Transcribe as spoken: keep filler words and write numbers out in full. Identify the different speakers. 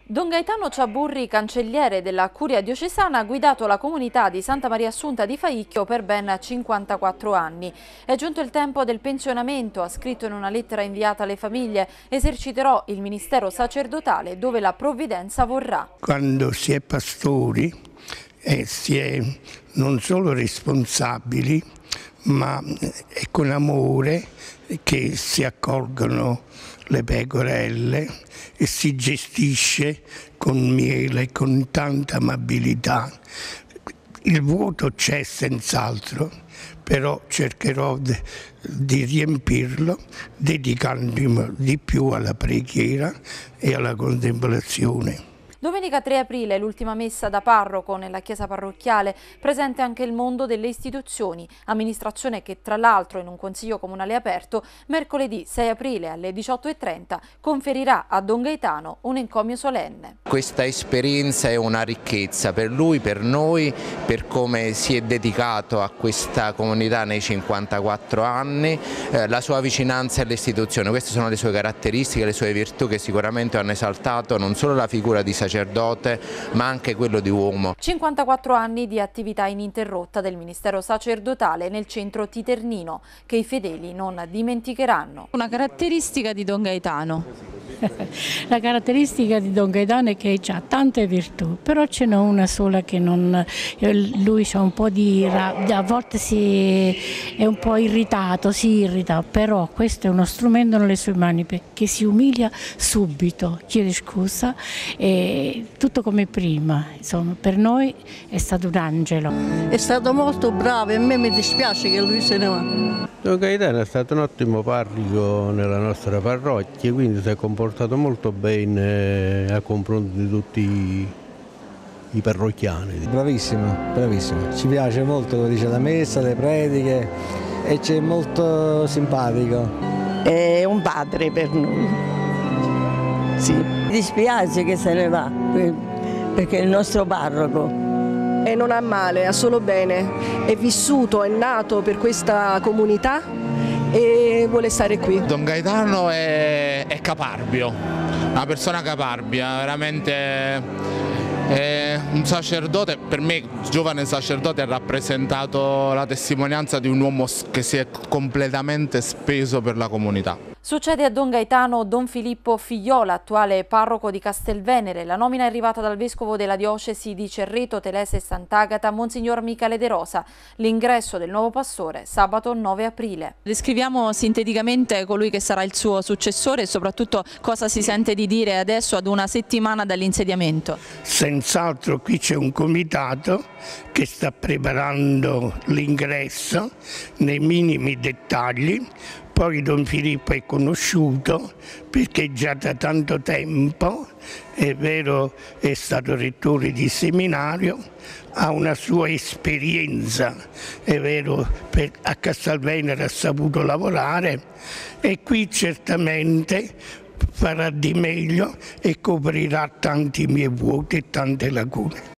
Speaker 1: Don Gaetano Ciaburri, cancelliere della Curia Diocesana, ha guidato la comunità di Santa Maria Assunta di Faicchio per ben cinquantaquattro anni. È giunto il tempo del pensionamento, ha scritto in una lettera inviata alle famiglie. Eserciterò il ministero sacerdotale dove la provvidenza vorrà.
Speaker 2: Quando si è pastori eh, si è non solo responsabili, ma è con amore che si accolgono le pecorelle e si gestisce con miele e con tanta amabilità. Il vuoto c'è senz'altro, però cercherò di riempirlo dedicandomi di più alla preghiera e alla contemplazione.
Speaker 1: Domenica tre aprile, l'ultima messa da parroco nella chiesa parrocchiale, presente anche il mondo delle istituzioni, amministrazione che tra l'altro in un consiglio comunale aperto mercoledì sei aprile alle diciotto e trenta conferirà a Don Gaetano un encomio solenne.
Speaker 3: Questa esperienza è una ricchezza per lui, per noi, per come si è dedicato a questa comunità nei cinquantaquattro anni, eh, la sua vicinanza alle istituzioni. Queste sono le sue caratteristiche, le sue virtù che sicuramente hanno esaltato non solo la figura di sacerdote ma anche quello di uomo.
Speaker 1: cinquantaquattro anni di attività ininterrotta del ministero sacerdotale nel centro titernino che i fedeli non dimenticheranno.
Speaker 4: Una caratteristica di Don Gaetano.
Speaker 5: La caratteristica di Don Gaetano è che ha tante virtù, però ce n'è una sola che non, lui c'ha un po' di, a volte si è un po' irritato, si irrita, però questo è uno strumento nelle sue mani che si umilia subito, chiede scusa e tutto come prima, insomma per noi è stato un angelo.
Speaker 6: È stato molto bravo e a me mi dispiace che lui se ne va.
Speaker 7: Don Gaetano è stato un ottimo parroco nella nostra parrocchia, quindi si è comportato molto bene a confronto di tutti i parrocchiani.
Speaker 8: Bravissimo, bravissimo, ci piace molto come dice la messa, le prediche e c'è molto simpatico.
Speaker 6: È un padre per noi, sì. Mi dispiace che se ne va perché è il nostro parroco.
Speaker 9: E non ha male, ha solo bene, è vissuto, è nato per questa comunità e vuole stare qui.
Speaker 10: Don Gaetano è, è caparbio, una persona caparbia, veramente è un sacerdote, per me giovane sacerdote ha rappresentato la testimonianza di un uomo che si è completamente speso per la comunità.
Speaker 1: Succede a Don Gaetano Don Filippo Figliola, attuale parroco di Castelvenere. La nomina è arrivata dal vescovo della diocesi di Cerreto, Telese e Sant'Agata, Monsignor Michele De Rosa. L'ingresso del nuovo pastore sabato nove aprile.
Speaker 4: Descriviamo sinteticamente colui che sarà il suo successore e soprattutto cosa si sente di dire adesso ad una settimana dall'insediamento.
Speaker 2: Senz'altro qui c'è un comitato che sta preparando l'ingresso nei minimi dettagli. Poi Don Filippo è conosciuto perché già da tanto tempo, è vero, è stato rettore di seminario, ha una sua esperienza, è vero, per, a Castelvenere ha saputo lavorare e qui certamente farà di meglio e coprirà tanti miei vuoti e tante lacune.